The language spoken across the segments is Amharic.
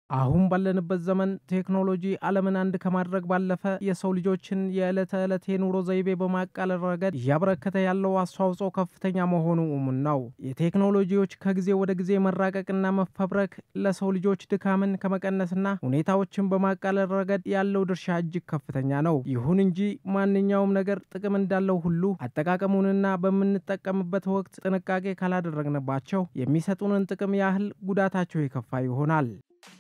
አሁን ባለንበት ዘመን ቴክኖሎጂ ዓለምን አንድ ከማድረግ ባለፈ የሰው ልጆችን የዕለት ተዕለት የኑሮ ዘይቤ በማቃለል ረገድ እያበረከተ ያለው አስተዋጽኦ ከፍተኛ መሆኑ እሙን ነው። የቴክኖሎጂዎች ከጊዜ ወደ ጊዜ መራቀቅና መፈብረክ ለሰው ልጆች ድካምን ከመቀነስና ሁኔታዎችን በማቃለል ረገድ ያለው ድርሻ እጅግ ከፍተኛ ነው። ይሁን እንጂ ማንኛውም ነገር ጥቅም እንዳለው ሁሉ አጠቃቀሙንና በምንጠቀምበት ወቅት ጥንቃቄ ካላደረግንባቸው የሚሰጡንን ጥቅም ያህል ጉዳታቸው የከፋ ይሆናል።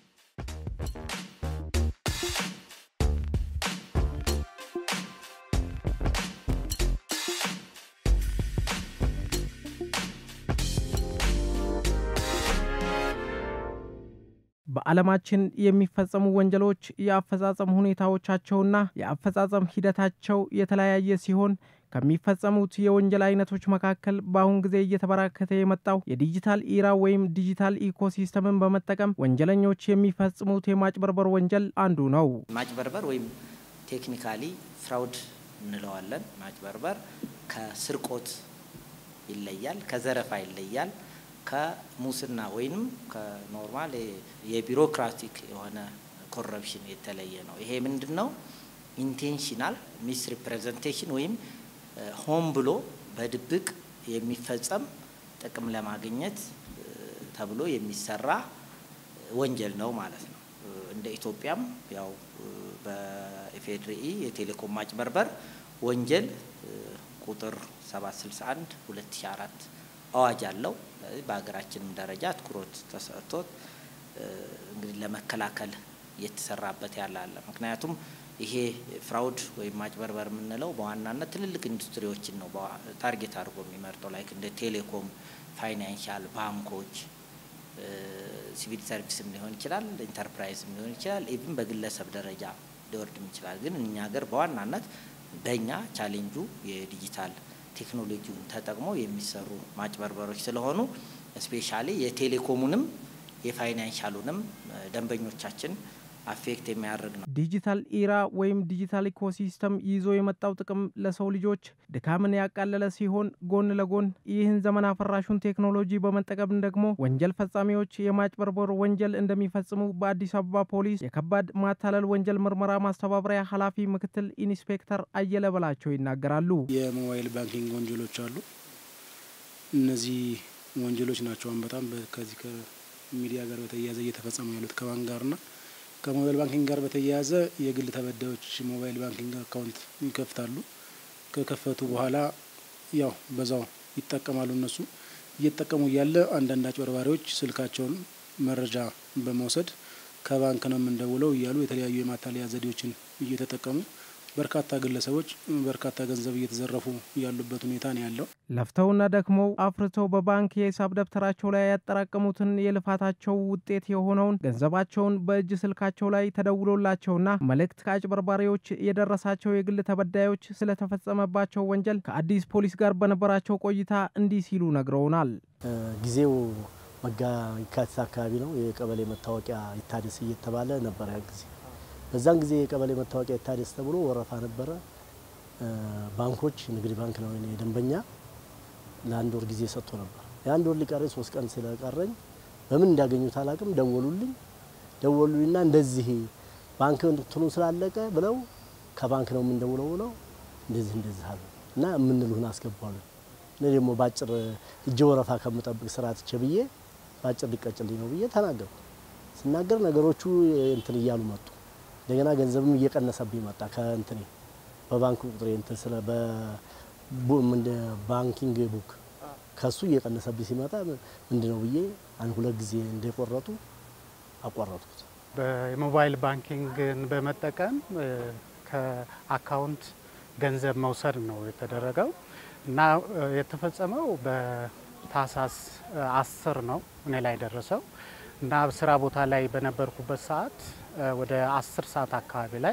በዓለማችን የሚፈጸሙ ወንጀሎች የአፈጻጸም ሁኔታዎቻቸውና የአፈጻጸም ሂደታቸው የተለያየ ሲሆን ከሚፈጸሙት የወንጀል አይነቶች መካከል በአሁን ጊዜ እየተበራከተ የመጣው የዲጂታል ኢራ ወይም ዲጂታል ኢኮሲስተምን በመጠቀም ወንጀለኞች የሚፈጽሙት የማጭበርበር ወንጀል አንዱ ነው። ማጭበርበር ወይም ቴክኒካሊ ፍራውድ እንለዋለን። ማጭበርበር ከስርቆት ይለያል፣ ከዘረፋ ይለያል። ከሙስና ወይንም ከኖርማል የቢሮክራቲክ የሆነ ኮረፕሽን የተለየ ነው። ይሄ ምንድነው? ኢንቴንሽናል ሚስ ሪፕሬዘንቴሽን ወይም ሆን ብሎ በድብቅ የሚፈጸም ጥቅም ለማግኘት ተብሎ የሚሰራ ወንጀል ነው ማለት ነው። እንደ ኢትዮጵያም ያው በኢፌድሪ የቴሌኮም ማጭበርበር ወንጀል ቁጥር 761 2004 አዋጅ አለው። በአገራችንም ደረጃ ትኩረት ተሰጥቶት እንግዲህ ለመከላከል የተሰራበት ያለ ምክንያቱም ይሄ ፍራውድ ወይም ማጭበርበር የምንለው በዋናነት ትልልቅ ኢንዱስትሪዎችን ነው ታርጌት አድርጎ የሚመርጠው ላይክ እንደ ቴሌኮም፣ ፋይናንሻል፣ ባንኮች፣ ሲቪል ሰርቪስም ሊሆን ይችላል፣ ኢንተርፕራይዝም ሊሆን ይችላል፣ ኢቭን በግለሰብ ደረጃ ሊወርድም ይችላል። ግን እኛ ሀገር በዋናነት በእኛ ቻሌንጁ የዲጂታል ቴክኖሎጂውን ተጠቅሞ የሚሰሩ ማጭበርበሮች ስለሆኑ ስፔሻሊ የቴሌኮሙንም የፋይናንሻሉንም ደንበኞቻችን አፌክት የሚያደርግ ነው። ዲጂታል ኢራ ወይም ዲጂታል ኢኮሲስተም ይዞ የመጣው ጥቅም ለሰው ልጆች ድካምን ያቃለለ ሲሆን ጎን ለጎን ይህን ዘመን አፈራሹን ቴክኖሎጂ በመጠቀም ደግሞ ወንጀል ፈጻሚዎች የማጭበርበር ወንጀል እንደሚፈጽሙ በአዲስ አበባ ፖሊስ የከባድ ማታለል ወንጀል ምርመራ ማስተባበሪያ ኃላፊ ምክትል ኢንስፔክተር አየለ በላቸው ይናገራሉ። የሞባይል ባንኪንግ ወንጀሎች አሉ። እነዚህ ወንጀሎች ናቸው በጣም ከዚህ ከሚዲያ ጋር በተያያዘ እየተፈጸሙ ያሉት ከባንክ ጋርና ከሞባይል ባንኪንግ ጋር በተያያዘ የግል ተበዳዮች ሞባይል ባንኪንግ አካውንት ይከፍታሉ። ከከፈቱ በኋላ ያው በዛው ይጠቀማሉ። እነሱ እየተጠቀሙ ያለ አንዳንድ አጭበርባሪዎች ስልካቸውን መረጃ በመውሰድ ከባንክ ነው እንደውለው ይያሉ የተለያዩ የማታለያ ዘዴዎችን እየተጠቀሙ በርካታ ግለሰቦች በርካታ ገንዘብ እየተዘረፉ ያሉበት ሁኔታ ነው ያለው። ለፍተውና ደክመው አፍርተው በባንክ የሂሳብ ደብተራቸው ላይ ያጠራቀሙትን የልፋታቸው ውጤት የሆነውን ገንዘባቸውን በእጅ ስልካቸው ላይ ተደውሎላቸውና መልእክት ከአጭበርባሪዎች የደረሳቸው የግል ተበዳዮች ስለተፈጸመባቸው ወንጀል ከአዲስ ፖሊስ ጋር በነበራቸው ቆይታ እንዲህ ሲሉ ነግረውናል። ጊዜው የካቲት አካባቢ ነው። የቀበሌ መታወቂያ ይታደስ እየተባለ ነበር ያ ጊዜ። በዛን ጊዜ የቀበሌ መታወቂያ ይታደስ ተብሎ ወረፋ ነበረ። ባንኮች ንግድ ባንክ ነው የደንበኛ ለአንድ ወር ጊዜ ሰጥቶ ነበር። የአንድ ወር ሊቀረኝ 3 ቀን ስለቀረኝ በምን እንዳገኙት አላቅም ደወሉልኝና እንደዚህ ባንክ እንትኑ ስላለቀ ብለው ከባንክ ነው የምንደውለው ብለው እንደዚህ አሉ እና ምንልሁን አስገባሉ። እኔ ደግሞ ባጭር እጅ ወረፋ ከምጠብቅ ስራት ቸብዬ ባጭር ሊቀጭልኝ ነው ብዬ ተናገርኩ። ስናገር ነገሮቹ እንትን ይያሉ መጡ። እንደገና ገንዘብም እየቀነሰብኝ መጣ ከእንትኔ በባንክ ቁጥሬ እንትን ስለ ባንኪንግ ቡክ ከሱ እየቀነሰብኝ ሲመጣ ምንድነው ብዬ አንድ 2 ጊዜ እንደቆረጡ አቋረጥኩት። በሞባይል ባንኪንግን በመጠቀም ከአካውንት ገንዘብ መውሰድ ነው የተደረገው እና የተፈጸመው በታህሳስ 10 ነው እኔ ላይ ደረሰው እና ስራ ቦታ ላይ በነበርኩበት ሰዓት ወደ 10 ሰዓት አካባቢ ላይ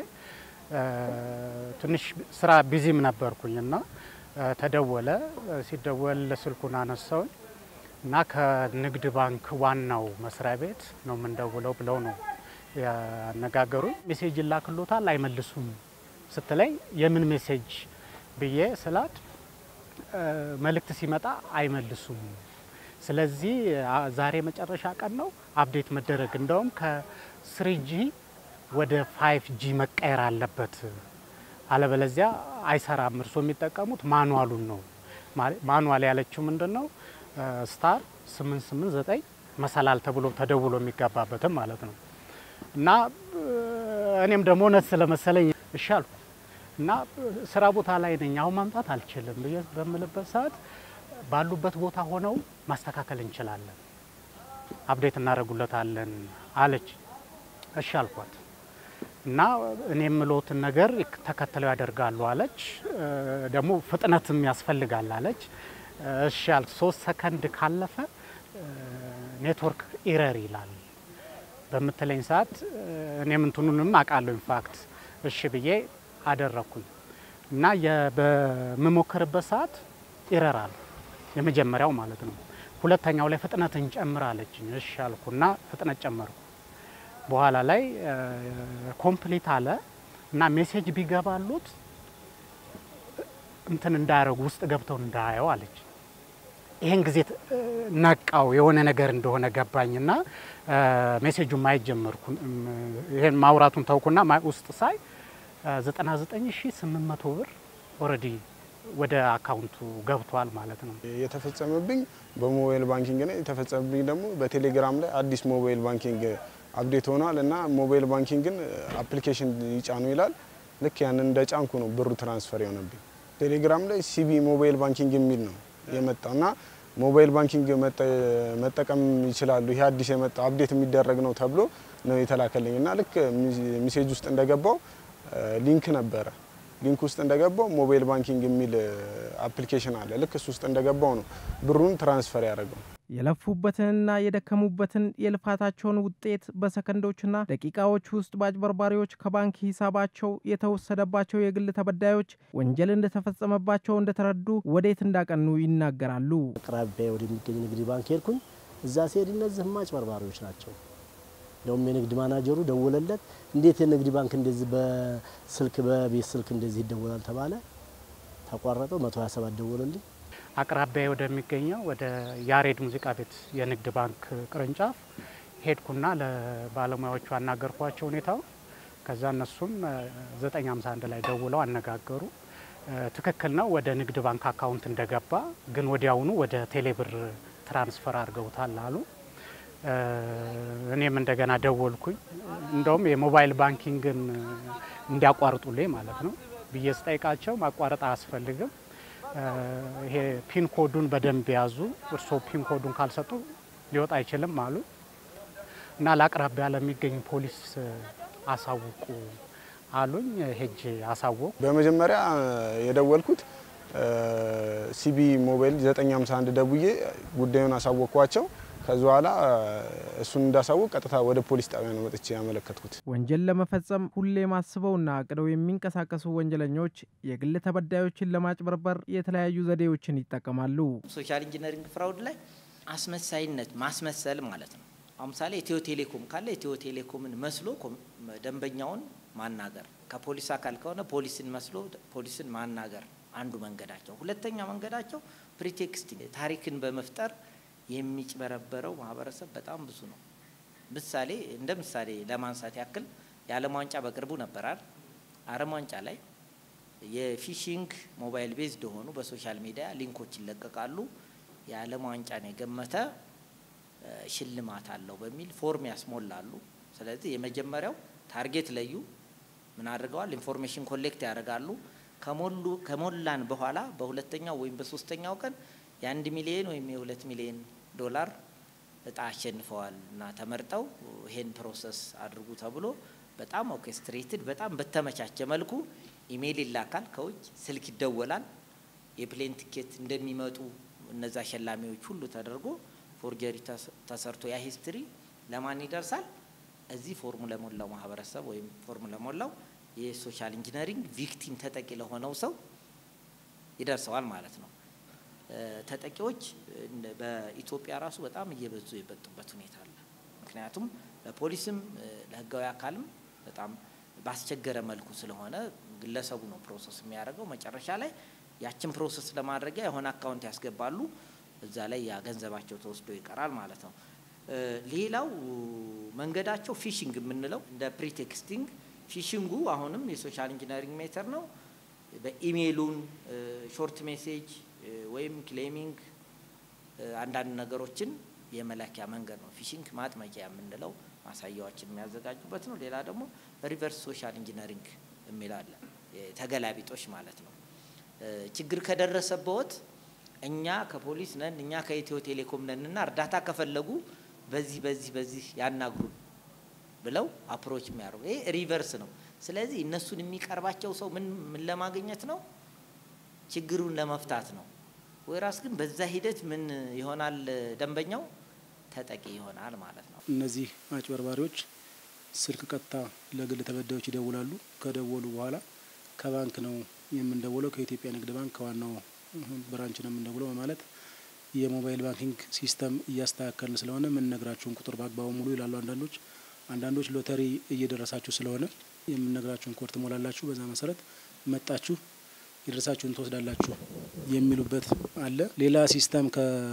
ትንሽ ስራ ቢዚም ነበርኩኝና ተደወለ። ሲደወል ስልኩን አነሳው እና ከንግድ ባንክ ዋናው መስሪያ ቤት ነው የምንደውለው ብለው ነው ያነጋገሩኝ። ሜሴጅ ላክሎታል አይመልሱም ስትለኝ የምን ሜሴጅ ብዬ ስላት መልእክት ሲመጣ አይመልሱም ስለዚህ ዛሬ መጨረሻ ቀን ነው አፕዴት መደረግ እንደውም 3G ወደ 5G መቀየር አለበት፣ አለበለዚያ አይሰራም። እርሶ የሚጠቀሙት ማኑዋሉን ነው። ማኑዋል ያለችው ምንድነው? ስታር 889 መሰላል ተብሎ ተደውሎ የሚገባበትም ማለት ነው። እና እኔም ደግሞ እውነት ስለመሰለኝ እሺ አልኩ እና ስራ ቦታ ላይ ነኝ፣ አሁን ማምጣት አልችልም በምልበት ሰዓት ባሉበት ቦታ ሆነው ማስተካከል እንችላለን፣ አፕዴት እናደርጉለታለን አለች። እሺ አልኳት እና እኔ የምሎትን ነገር ተከትለው ያደርጋሉ አለች። ደግሞ ፍጥነትም ያስፈልጋል አለች። እሺ አልኩ። 3 ሰከንድ ካለፈ ኔትወርክ ኢረር ይላል በምትለኝ ሰዓት እኔም እንትኑንም አውቃለሁ ኢንፋክት እሺ ብዬ አደረኩኝ እና በመሞከርበት ሰዓት ኢረር አለ የመጀመሪያው ማለት ነው። ሁለተኛው ላይ ፍጥነት እንጨምራለችኝ። እሺ አልኩና ፍጥነት ጨመርኩ። በኋላ ላይ ኮምፕሊት አለ እና ሜሴጅ ቢገባሉት እንትን እንዳያረጉ ውስጥ ገብተው እንዳያዩ አለች። ይሄን ጊዜ ነቃው የሆነ ነገር እንደሆነ ገባኝና ሜሴጁን ማየት ጀመርኩ። ይሄን ማውራቱን ተውኩና ውስጥ ሳይ 99800 ብር ኦሬዲ ወደ አካውንቱ ገብቷል ማለት ነው። የተፈጸመብኝ በሞባይል ባንኪንግ ነው። የተፈጸመብኝ ደግሞ በቴሌግራም ላይ አዲስ ሞባይል ባንኪንግ አፕዴት ሆኗል እና ሞባይል ባንኪንግን አፕሊኬሽን ይጫኑ ይላል። ልክ ያንን እንደ ጫንኩ ነው ብሩ ትራንስፈር የሆነብኝ። ቴሌግራም ላይ ሲቢ ሞባይል ባንኪንግ የሚል ነው የመጣውና ሞባይል ባንኪንግ መጠቀም ይችላሉ፣ ይሄ አዲስ የመጣ አፕዴት የሚደረግ ነው ተብሎ ነው የተላከልኝና ልክ ሜሴጅ ውስጥ እንደገባው ሊንክ ነበረ። ሊንክ ውስጥ እንደገባው ሞባይል ባንኪንግ የሚል አፕሊኬሽን አለ። ልክ እሱ ውስጥ እንደገባው ነው ብሩን ትራንስፈር ያደረገው። የለፉበትንና የደከሙበትን የልፋታቸውን ውጤት በሰከንዶችና ደቂቃዎች ውስጥ በአጭበርባሪዎች ከባንክ ሂሳባቸው የተወሰደባቸው የግል ተበዳዮች ወንጀል እንደተፈጸመባቸው እንደተረዱ ወዴት እንዳቀኑ ይናገራሉ። አቅራቢያ ወደሚገኝ ንግድ ባንክ ሄድኩኝ። እዛ ሲሄድ እነዚህማ አጭበርባሪዎች ናቸው። እንደውም የንግድ ማናጀሩ ደወለለት። እንዴት የንግድ ባንክ እንደዚህ በስልክ በቤት ስልክ እንደዚህ ይደወላል ተባለ። ተቋረጠው። 127 ደወለልኝ። አቅራቢያ ወደሚገኘው ወደ ያሬድ ሙዚቃ ቤት የንግድ ባንክ ቅርንጫፍ ሄድኩና ለባለሙያዎቹ አናገርኳቸው ሁኔታው። ከዛ እነሱም 951 ላይ ደውለው አነጋገሩ። ትክክል ነው፣ ወደ ንግድ ባንክ አካውንት እንደገባ ግን ወዲያውኑ ወደ ቴሌብር ትራንስፈር አድርገውታል አሉ። እኔም እንደገና ደወልኩኝ። እንደውም የሞባይል ባንኪንግን እንዲያቋርጡልኝ ማለት ነው ብዬ ስጠይቃቸው ማቋረጥ አያስፈልግም፣ ይሄ ፒን ኮዱን በደንብ ያዙ፣ እርሶ ፒን ኮዱን ካልሰጡ ሊወጣ አይችልም አሉ እና ለአቅራቢያ ለሚገኝ ፖሊስ አሳውቁ አሉኝ። ሄጄ አሳወቁ። በመጀመሪያ የደወልኩት ሲቢ ሞባይል 951 ደውዬ ጉዳዩን አሳወቅኳቸው። ከዛ በኋላ እሱን እንዳሳወቅ ቀጥታ ወደ ፖሊስ ጣቢያ ነው መጥቼ ያመለከትኩት። ወንጀል ለመፈጸም ሁሌ ማስበውና አቅደው የሚንቀሳቀሱ ወንጀለኞች የግል ተበዳዮችን ለማጭበርበር የተለያዩ ዘዴዎችን ይጠቀማሉ። ሶሻል ኢንጂነሪንግ ፍራውድ ላይ አስመሳይነት ማስመሰል ማለት ነው። ለምሳሌ ኢትዮ ቴሌኮም ካለ ኢትዮ ቴሌኮምን መስሎ ደንበኛውን ማናገር፣ ከፖሊስ አካል ከሆነ ፖሊስን መስሎ ፖሊስን ማናገር አንዱ መንገዳቸው። ሁለተኛ መንገዳቸው ፕሪቴክስቲንግ፣ ታሪክን በመፍጠር የሚጭበረበረው ማህበረሰብ በጣም ብዙ ነው። እንደ ምሳሌ ለማንሳት ያክል የዓለም ዋንጫ በቅርቡ ነበራል። ዓለም ዋንጫ ላይ የፊሺንግ ሞባይል ቤዝድ ሆኑ በሶሻል ሚዲያ ሊንኮች ይለቀቃሉ። የዓለም ዋንጫን የገመተ ሽልማት አለው በሚል ፎርም ያስሞላሉ። ስለዚህ የመጀመሪያው ታርጌት ለዩ፣ ምን አድርገዋል? ኢንፎርሜሽን ኮሌክት ያደርጋሉ። ከሞላን በኋላ በሁለተኛው ወይም በሶስተኛው ቀን የ1 ሚሊዮን ወይም የ2 ሚሊዮን ዶላር እጣ አሸንፈዋል እና ተመርጠው ይሄን ፕሮሰስ አድርጉ ተብሎ በጣም ኦርኬስትሬትድ በጣም በተመቻቸ መልኩ ኢሜይል ይላካል፣ ከውጭ ስልክ ይደወላል። የፕሌን ቲኬት እንደሚመጡ እነዛ ሸላሚዎች ሁሉ ተደርጎ ፎርጀሪ ተሰርቶ ያ ሂስትሪ ለማን ይደርሳል? እዚህ ፎርሙላ ሞላው ማህበረሰብ ወይም ፎርሙላ ሞላው የሶሻል ኢንጂነሪንግ ቪክቲም ተጠቂ ለሆነው ሰው ይደርሰዋል ማለት ነው። ተጠቂዎች በኢትዮጵያ ራሱ በጣም እየበዙ የመጡበት ሁኔታ አለ። ምክንያቱም ለፖሊስም ለህጋዊ አካልም በጣም ባስቸገረ መልኩ ስለሆነ ግለሰቡ ነው ፕሮሰስ የሚያደርገው። መጨረሻ ላይ ያችን ፕሮሰስ ለማድረጊያ የሆነ አካውንት ያስገባሉ፣ እዛ ላይ ያ ገንዘባቸው ተወስዶ ይቀራል ማለት ነው። ሌላው መንገዳቸው ፊሽንግ የምንለው እንደ ፕሪቴክስቲንግ ፊሽንጉ አሁንም የሶሻል ኢንጂነሪንግ ሜተር ነው። በኢሜይሉን ሾርት ሜሴጅ ወይም ክሌሚንግ አንዳንድ ነገሮችን የመላኪያ መንገድ ነው። ፊሽንግ ማጥመቂያ የምንለው ማሳያዎችን የሚያዘጋጁበት ነው። ሌላ ደግሞ ሪቨርስ ሶሻል ኢንጂነሪንግ የሚላል ተገላቢጦሽ ማለት ነው። ችግር ከደረሰበት እኛ ከፖሊስ ነን እኛ ከኢትዮ ቴሌኮም ነንና እርዳታ ከፈለጉ በዚህ ያናግሩ ብለው አፕሮች የሚያደርጉ ይሄ ሪቨርስ ነው። ስለዚህ እነሱን የሚቀርባቸው ሰው ምን ለማግኘት ነው? ችግሩን ለመፍታት ነው። ወይራስ ግን በዛ ሂደት ምን ይሆናል? ደንበኛው ተጠቂ ይሆናል ማለት ነው። እነዚህ አጭበርባሪዎች ስልክ ቀጥታ ለግል ተበዳዮች ይደውላሉ። ከደወሉ በኋላ ከባንክ ነው የምንደውለው ከኢትዮጵያ ንግድ ባንክ ከዋናው ብራንች ነው የምንደውለው በማለት የሞባይል ባንኪንግ ሲስተም እያስተካከልን ስለሆነ ምን ነግራችሁን ቁጥር በአግባቡ ሙሉ ይላሉ። አንዳንዶች ሎተሪ እየደረሳችሁ ስለሆነ የምንነግራችሁን ኮድ ትሞላላችሁ፣ በዛ መሰረት መጣችሁ የደረሳችሁን ትወስዳላችሁ የሚሉበት አለ። ሌላ ሲስተም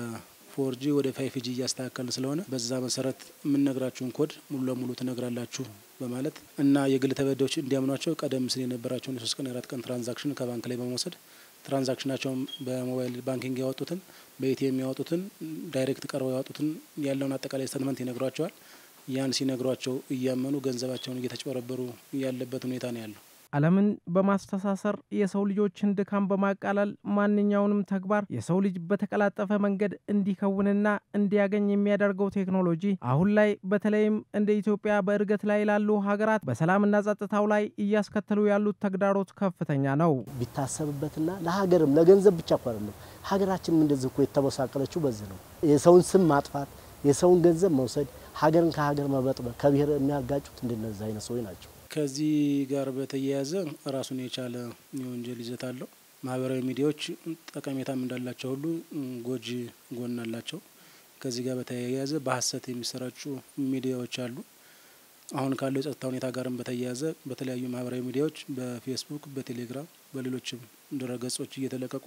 ከ4G ወደ 5G እያስተካከልን ስለሆነ በዛ መሰረት የምንነግራችሁን ኮድ ሙሉ ለሙሉ ትነግራላችሁ በማለት እና የግል ተበዳዮች እንዲያምኗቸው ቀደም ሲል የነበራቸውን የ3 ቀን 4 ቀን ትራንዛክሽን ከባንክ ላይ በመውሰድ ትራንዛክሽናቸውን በሞባይል ባንኪንግ ያወጡትን በኤቲኤም ያወጡትን ዳይሬክት ቀርበው ያወጡትን ያለውን አጠቃላይ ስቴትመንት ይነግሯቸዋል። ያን ሲነግሯቸው እያመኑ ገንዘባቸውን እየተጨበረበሩ ያለበት ሁኔታ ነው ያለው። ዓለምን በማስተሳሰር የሰው ልጆችን ድካም በማቃለል ማንኛውንም ተግባር የሰው ልጅ በተቀላጠፈ መንገድ እንዲከውንና እንዲያገኝ የሚያደርገው ቴክኖሎጂ አሁን ላይ በተለይም እንደ ኢትዮጵያ በእድገት ላይ ላሉ ሀገራት በሰላምና ጸጥታው ላይ እያስከተሉ ያሉት ተግዳሮት ከፍተኛ ነው። ቢታሰብበትና ለሀገርም ለገንዘብ ብቻ አይደለም ሀገራችን እንደዚህ እኮ የተበሳቀለችው በዚህ ነው። የሰውን ስም ማጥፋት፣ የሰውን ገንዘብ መውሰድ፣ ሀገርን ከሀገር መበጥበጥ ከብሔር የሚያጋጩት እንደነዚህ አይነት ሰዎች ናቸው። ከዚህ ጋር በተያያዘ ራሱን የቻለ የወንጀል ይዘት አለው። ማህበራዊ ሚዲያዎች ጠቀሜታም እንዳላቸው ሁሉ ጎጂ ጎን አላቸው። ከዚህ ጋር በተያያዘ በሐሰት የሚሰራጩ ሚዲያዎች አሉ። አሁን ካለው የጸጥታ ሁኔታ ጋርም በተያያዘ በተለያዩ ማህበራዊ ሚዲያዎች በፌስቡክ፣ በቴሌግራም፣ በሌሎችም ድረገጾች እየተለቀቁ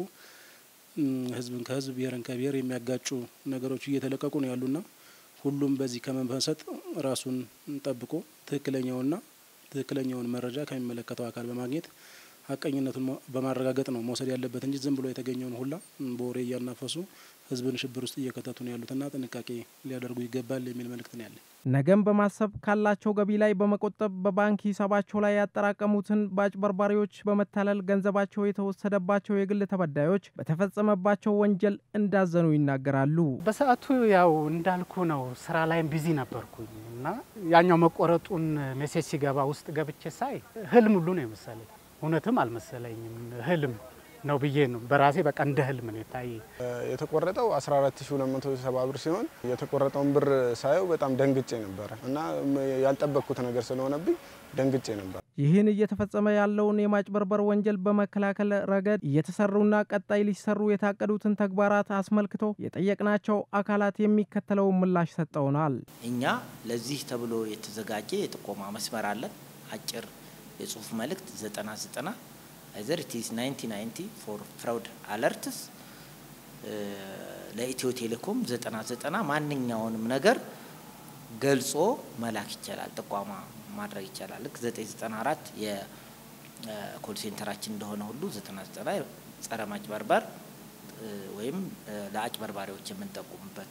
ህዝብን ከህዝብ ብሔርን ከብሔር የሚያጋጩ ነገሮች እየተለቀቁ ነው ያሉና ሁሉም በዚህ ከመንፈሰት ራሱን ጠብቆ ትክክለኛውን መረጃ ከሚመለከተው አካል በማግኘት ሀቀኝነቱን በማረጋገጥ ነው መውሰድ ያለበት እንጂ ዝም ብሎ የተገኘውን ሁላ በወሬ እያናፈሱ ህዝብን ሽብር ውስጥ እየከተቱ ነው ያሉትና ጥንቃቄ ሊያደርጉ ይገባል የሚል መልእክት ነው ያለኝ። ነገም በማሰብ ካላቸው ገቢ ላይ በመቆጠብ በባንክ ሂሳባቸው ላይ ያጠራቀሙትን በአጭበርባሪዎች በመታለል ገንዘባቸው የተወሰደባቸው የግል ተበዳዮች በተፈጸመባቸው ወንጀል እንዳዘኑ ይናገራሉ። በሰዓቱ ያው እንዳልኩ ነው ስራ ላይም ቢዚ ነበርኩኝ እና ያኛው መቆረጡን ሜሴጅ ሲገባ ውስጥ ገብቼ ሳይ ህልም ሁሉ ነው የመሰለኝ። እውነትም አልመሰለኝም ህልም ነው ብዬ ነው በራሴ በቃ እንደ ህልም ነው የታየ። የተቆረጠው 14270 ብር ሲሆን የተቆረጠውን ብር ሳየው በጣም ደንግጬ ነበር እና ያልጠበቅኩት ነገር ስለሆነብኝ ደንግጬ ነበር። ይህን እየተፈጸመ ያለውን የማጭበርበር ወንጀል በመከላከል ረገድ እየተሰሩና ቀጣይ ሊሰሩ የታቀዱትን ተግባራት አስመልክቶ የጠየቅናቸው አካላት የሚከተለው ምላሽ ሰጠውናል። እኛ ለዚህ ተብሎ የተዘጋጀ የጥቆማ መስመር አለን። አጭር የጽሁፍ መልእክት 9090 either it is 9090 for fraud alerts ለኢትዮ ቴሌኮም 9090 ማንኛውንም ነገር ገልጾ መላክ ይችላል፣ ጥቆማ ማድረግ ይችላል። ልክ 994 የኮል ሴንተራችን እንደሆነ ሁሉ 990 ጸረ ማጭበርበር ወይም ለአጭበርባሪዎች የምንጠቁምበት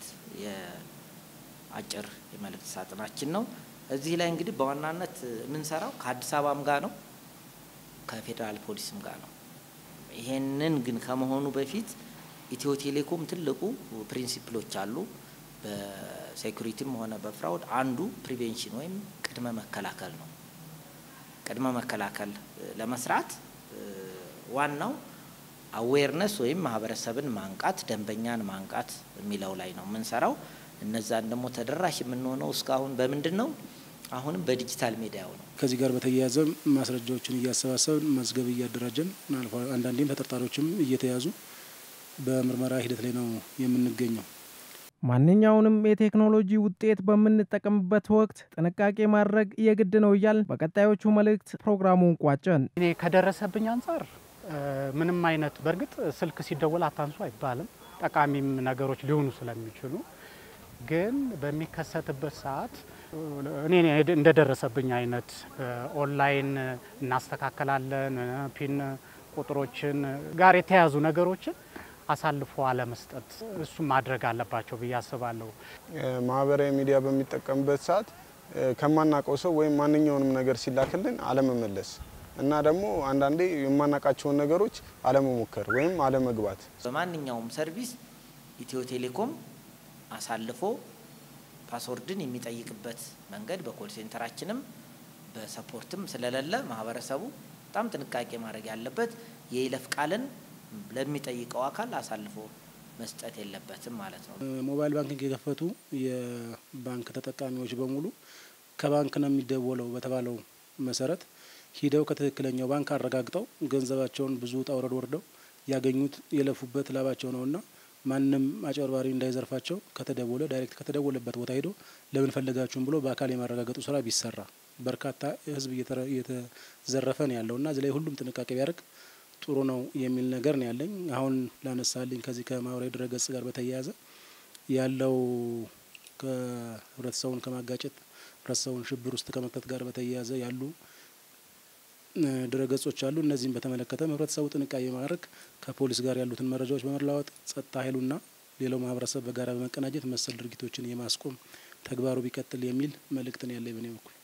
የአጭር የመልእክት ሳጥናችን ነው። እዚህ ላይ እንግዲህ በዋናነት የምንሰራው ከአዲስ አበባም ጋር ነው ከፌደራል ፖሊስም ጋር ነው። ይሄንን ግን ከመሆኑ በፊት ኢትዮ ቴሌኮም ትልቁ ፕሪንሲፕሎች አሉ። በሴኩሪቲም ሆነ በፍራውድ አንዱ ፕሪቬንሽን ወይም ቅድመ መከላከል ነው። ቅድመ መከላከል ለመስራት ዋናው አዌርነስ ወይም ማህበረሰብን ማንቃት፣ ደንበኛን ማንቃት የሚለው ላይ ነው የምንሰራው። እነዛን ደግሞ ተደራሽ የምንሆነው እስካሁን በምንድን ነው? አሁንም በዲጂታል ሚዲያው ነው። ከዚህ ጋር በተያያዘ ማስረጃዎችን እያሰባሰብን መዝገብ እያደራጀን አንዳንዴም ተጠርጣሪዎችም እየተያዙ በምርመራ ሂደት ላይ ነው የምንገኘው። ማንኛውንም የቴክኖሎጂ ውጤት በምንጠቀምበት ወቅት ጥንቃቄ ማድረግ የግድ ነው እያል በቀጣዮቹ መልእክት ፕሮግራሙን ቋጨን። እኔ ከደረሰብኝ አንፃር ምንም አይነት በእርግጥ ስልክ ሲደወል አታንሱ አይባልም። ጠቃሚም ነገሮች ሊሆኑ ስለሚችሉ ግን በሚከሰትበት ሰዓት እኔ እንደደረሰብኝ አይነት ኦንላይን እናስተካከላለን ፒን ቁጥሮችን ጋር የተያዙ ነገሮችን አሳልፎ አለመስጠት እሱ ማድረግ አለባቸው ብዬ አስባለሁ። ማህበራዊ ሚዲያ በሚጠቀምበት ሰዓት ከማናቀው ሰው ወይም ማንኛውንም ነገር ሲላክልን አለመመለስ እና ደግሞ አንዳንዴ የማናቃቸውን ነገሮች አለመሞከር ወይም አለመግባት። በማንኛውም ሰርቪስ ኢትዮ ቴሌኮም አሳልፎ ፓስወርድን የሚጠይቅበት መንገድ በኮል ሴንተራችንም በሰፖርትም ስለሌለ ማህበረሰቡ በጣም ጥንቃቄ ማድረግ ያለበት የይለፍ ቃልን ለሚጠይቀው አካል አሳልፎ መስጠት የለበትም ማለት ነው። ሞባይል ባንኪንግ የከፈቱ የባንክ ተጠቃሚዎች በሙሉ ከባንክ ነው የሚደወለው በተባለው መሰረት ሂደው ከትክክለኛው ባንክ አረጋግጠው ገንዘባቸውን ብዙ ጣውረድ ወርደው ያገኙት የለፉበት ላባቸው ነውና ማንም አጭበርባሪ እንዳይዘርፋቸው ከተደወለ ዳይሬክት ከተደወለበት ቦታ ሄዶ ለምን ፈለጋችሁም ብሎ በአካል የማረጋገጡ ስራ ቢሰራ በርካታ ህዝብ እየተዘረፈ ነው ያለውና እዚህ ላይ ሁሉም ጥንቃቄ ቢያደርግ ጥሩ ነው የሚል ነገር ነው ያለኝ። አሁን ላነሳልኝ ከዚህ ከማህበራዊ ድረገጽ ጋር በተያያዘ ያለው ከህብረተሰቡን ከማጋጨት ህብረተሰቡን ሽብር ውስጥ ከመክተት ጋር በተያያዘ ያሉ ድረገጾች አሉ። እነዚህን በተመለከተ ህብረተሰቡ ጥንቃቄ ማድረግ ከፖሊስ ጋር ያሉትን መረጃዎች በመለዋወጥ ጸጥታ ኃይሉና ሌላው ማህበረሰብ በጋራ በመቀናጀት መሰል ድርጊቶችን የማስቆም ተግባሩ ቢቀጥል የሚል መልእክት ነው ያለኝ በኔ በኩል።